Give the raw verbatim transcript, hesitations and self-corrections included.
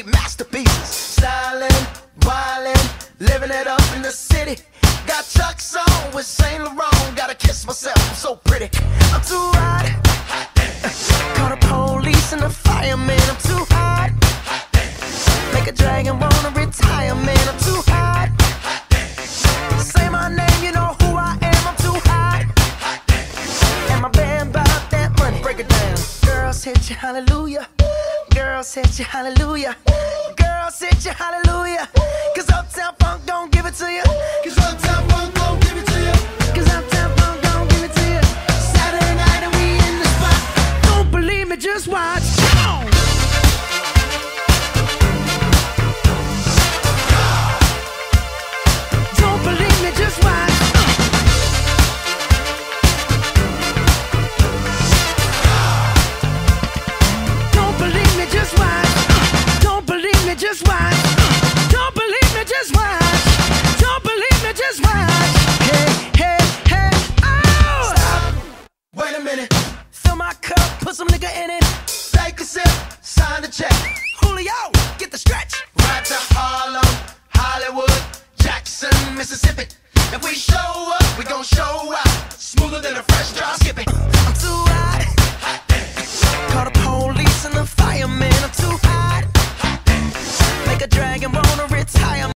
straight masterpieces. Stylin', wildin', living it up in the city. Got Chuck's on with Saint Laurent. Gotta kiss myself, I'm so pretty. I'm too hot. Call the police and the fireman. I'm too hot. Make a dragon wanna retire, man. I'm too hot. Say my name, you know who I am. I'm too hot. And my band bought that money. Break it down. Girls hit you, hallelujah. Girls hit you, hallelujah. Girls hit you, hallelujah. Cause Uptown Funk don't give it to you. Cause Uptown Funk don't give it to you. Cause Uptown Funk don't give it to you. Saturday night and we in the spot. Don't believe me, just watch. Come on. Don't believe me, just watch. Don't believe me, just watch. Don't believe me, just watch. Don't believe me, just watch. Don't believe me, just watch. Hey, hey, hey, oh! Stop. Wait a minute. Fill my cup, put some nigga in it. Take a sip, sign the check. Julio, get the stretch. Right to Harlem, Hollywood, Jackson, Mississippi. If we show up, we gon' show out. Smoother than a fresh drop skipping. I'm too